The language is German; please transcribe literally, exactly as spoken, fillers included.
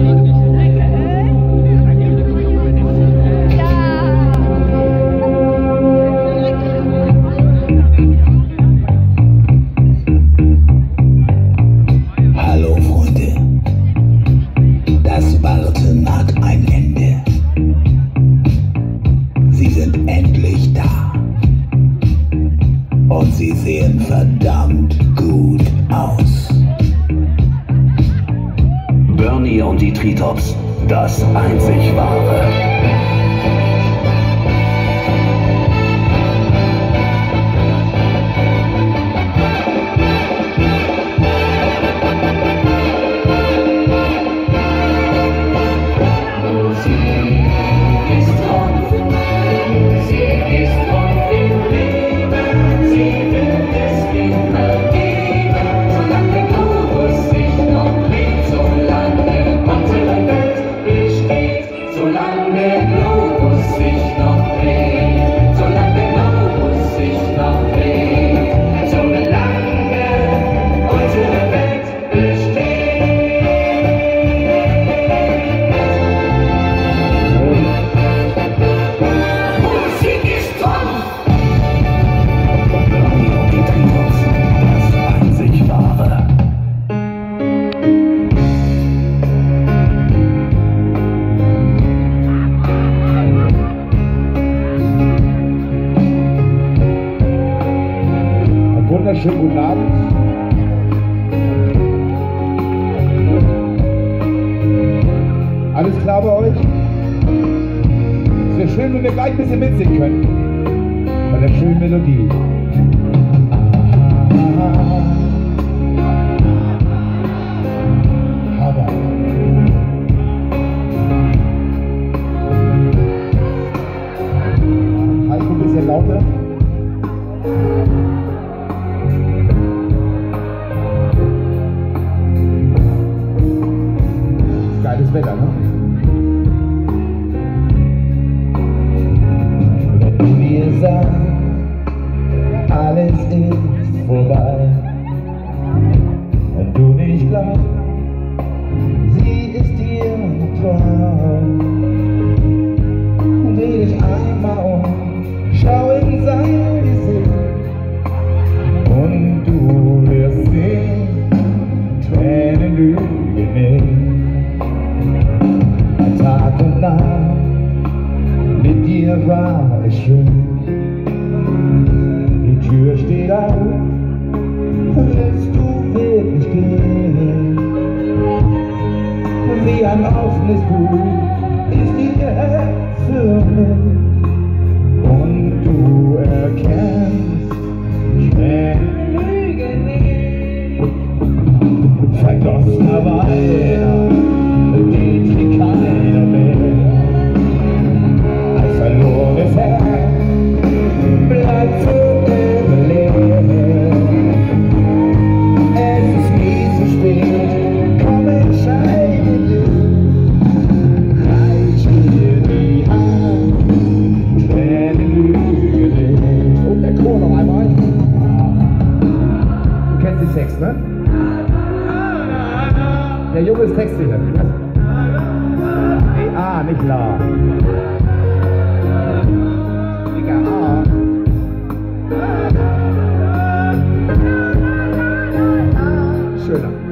Und sie sehen verdammt gut aus. Bernie und die Treetops, das einzig wahre. Wunderschönen guten Abend. Alles klar bei euch? Es wäre schön, wenn wir gleich ein bisschen mitsingen können. Bei der schönen Melodie. Aber Heiko ein bisschen lauter. Geiles Wetter, ne? Wenn du mir sagst, alles ist vorbei, wenn du nicht glaubst, sie ist dir treu, dreh dich einmal um, schau in sein Gesicht und du wirst sehen, Tränen lügen nicht. Tag und Nacht, mit dir war es schön. Die Tür steht auf, willst du wirklich gehen? Wie ein offenes Buch ist ihr Herz für mich. Und du erkennst, Tränen lügen nicht. Vergossener Wein, den trinkt keiner mehr. Ein verlorenes Herz bleibt forever leer. Es ist nie zu spät, komm, entscheide dich. Reich mir die Hand, Tränen lügen nicht. Und der Chor noch einmal. Du kennst den Text, ne? Der Junge ist Textsicher. Nee, A, nicht La. Digga, A. Schöner.